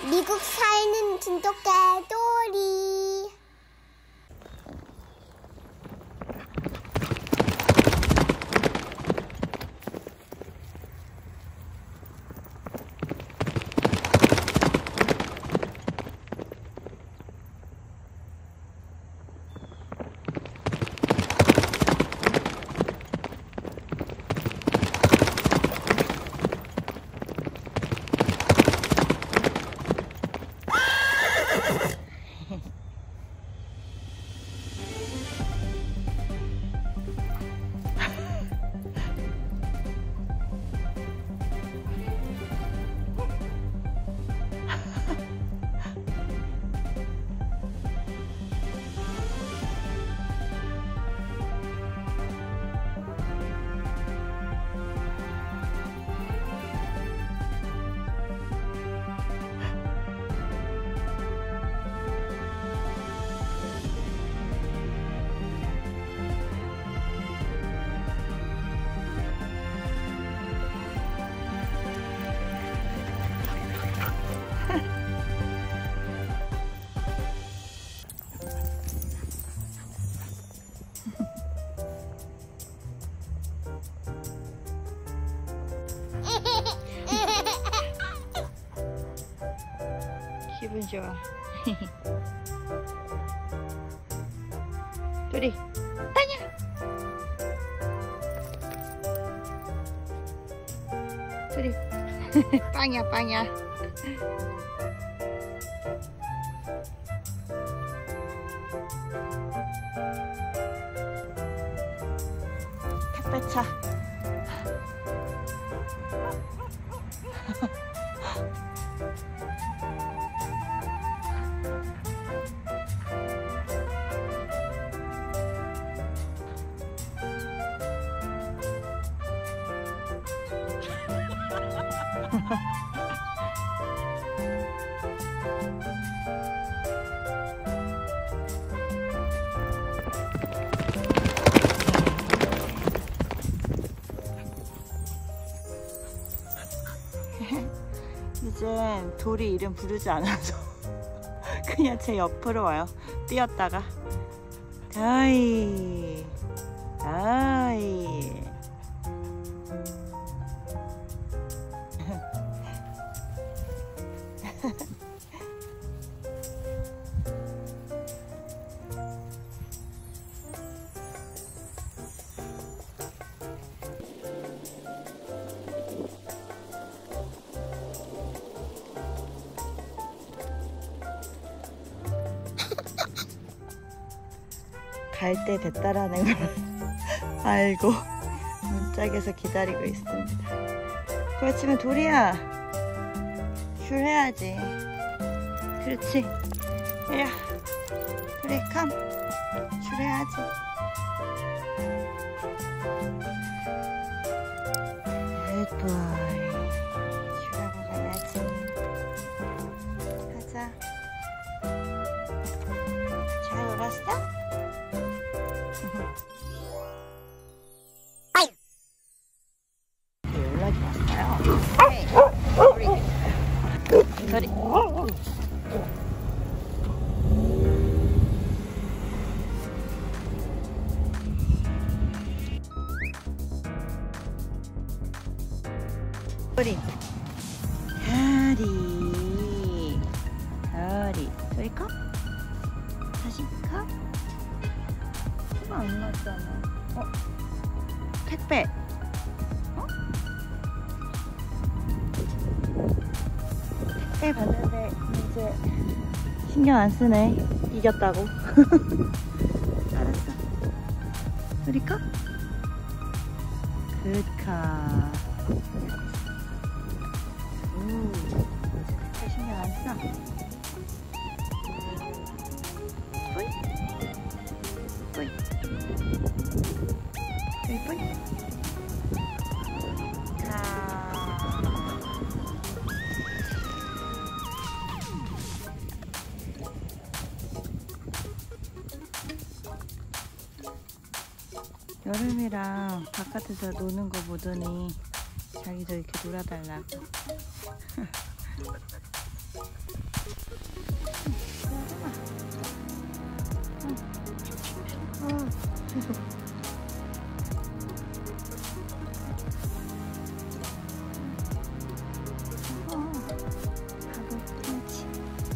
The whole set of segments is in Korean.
미국 살는 진돗개돌이. 기분 좋아. 둘이 빠냐. 둘이 빵야 빵야. 택배차. 이젠 돌이 이름 부르지 않아서 그냥 제 옆으로 와요. 뛰었다가 아이 아이. 갈 때 됐다라는 걸 알고 문짝에서 기다리고 있습니다. 그렇지만 도리야, 줄 해야지. 그렇지. 야, 도리 컴. 줄 해야지. 굿보이. 줄하고 가야지. 가자. 잘 놀았어? 연락이 왔어요. 도리. 도리. 도리. 도리. 도리 컵? 다시 컵? 코가 안 맞잖아. 택배. 택배 받는데 이제 신경 안 쓰네. 이겼다고. 알았어. 우리 컵? 굿컵. 택배 신경 안 써. 뿌이? 뿌이. 뿌이 뿌이. 여름이랑 바깥에서 노는 거 보더니 자기도 이렇게 놀아달라고. 계속. 바로 펀치.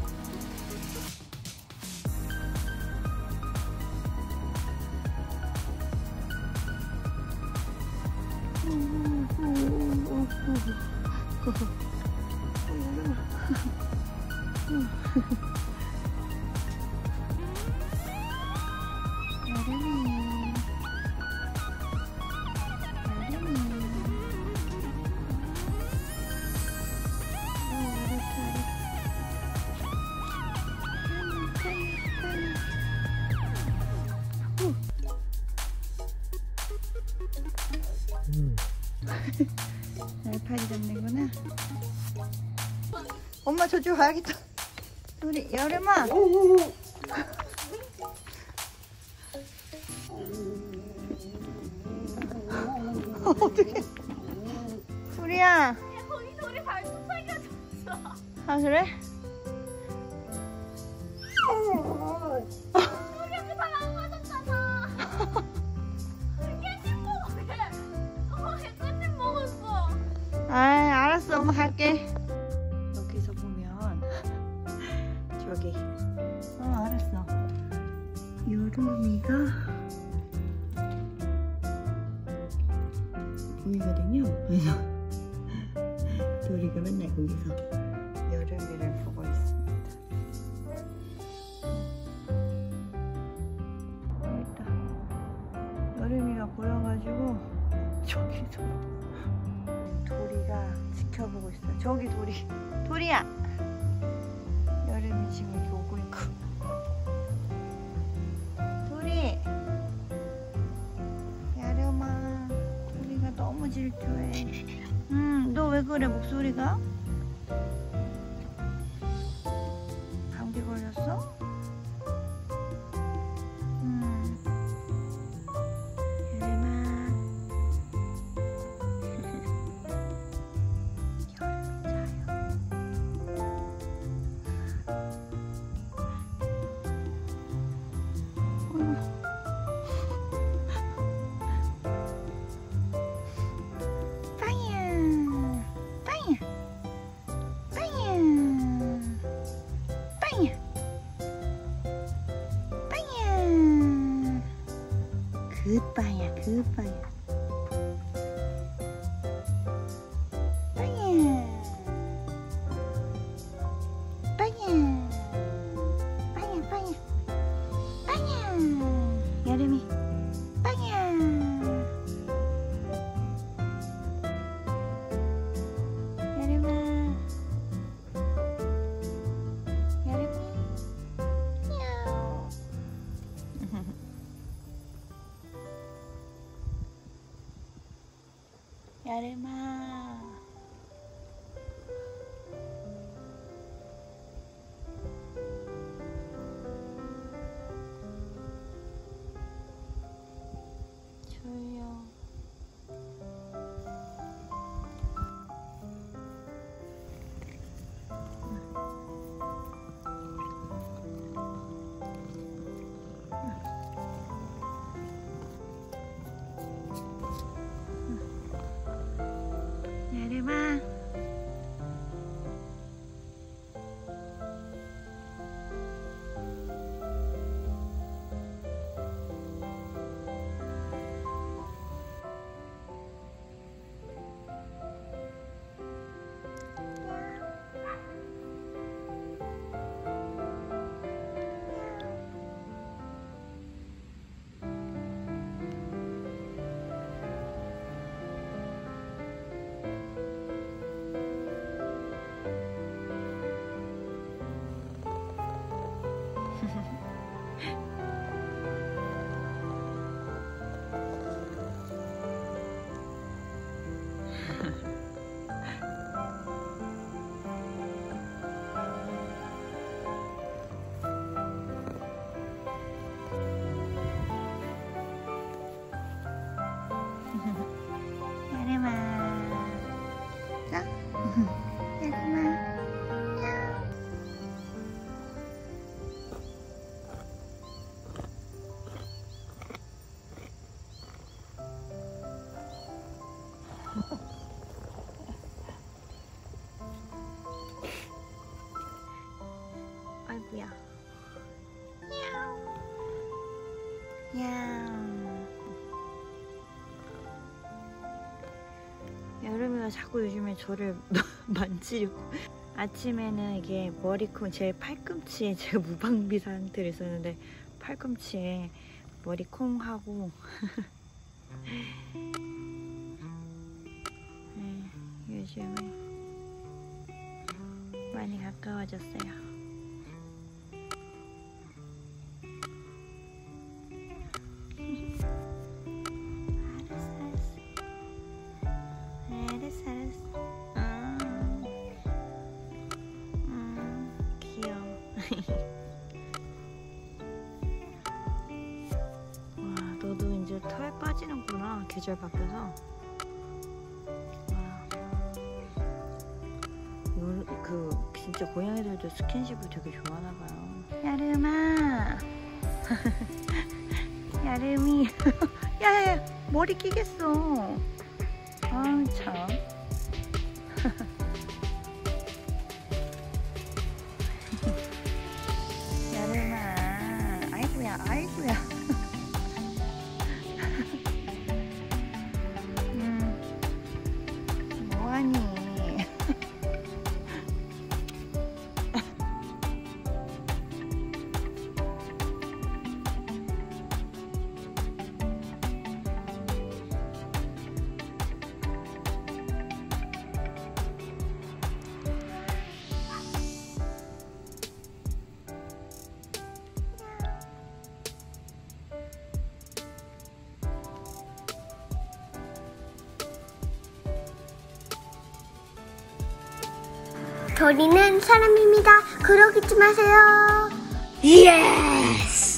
날파리 잡는구나. 엄마 저쪽 가야겠다. 우리 여름아. 어떡해. 우리야. 거기서 우리 발톱 빨개졌어. 아 그래? 우리한테 발안 맞았잖아. 깨진 먹었네. 깨진 먹었어. 아이 알았어 엄마 갈게. 여기서 보면 저기 알았어. 여름이가 보이거든요. 그래서 도리가 맨날 거기서 여름이를 보고 있습니다. 여기 있다. 여름이가 보여가지고 저기서 도리가 지켜보고 있어. 저기 도리. 도리야. 여름이 지금 여기 오고 있고. 도리. 여름아. 도리가 너무 질투해. 너 왜 그래 목소리가? 감기 걸렸어? 여름아. 굿바이야 굿바이야. 빵야 빵야 빵야 빵야 빵야. 여름이 빵야. 여름아. 여름이 야옹. 여름아. 졸려. 아이고야. 야옹. 여름이가 자꾸 요즘에 저를 만지려고. 아침에는 이게 머리콩, 제 팔꿈치에 제가 무방비 상태로 있었는데 팔꿈치에 머리콩하고 네, 요즘에 많이 가까워졌어요. 와, 너도 이제 털 빠지는구나. 계절 바뀌어서. 와. 진짜 고양이들도 스킨십을 되게 좋아하나봐요. 야름아. 야름이. 야야야, 머리 끼겠어. 아우, 참. 아이고야. 뭐하니? 도리는 사람입니다. 그러기 좀 마세요. 예스!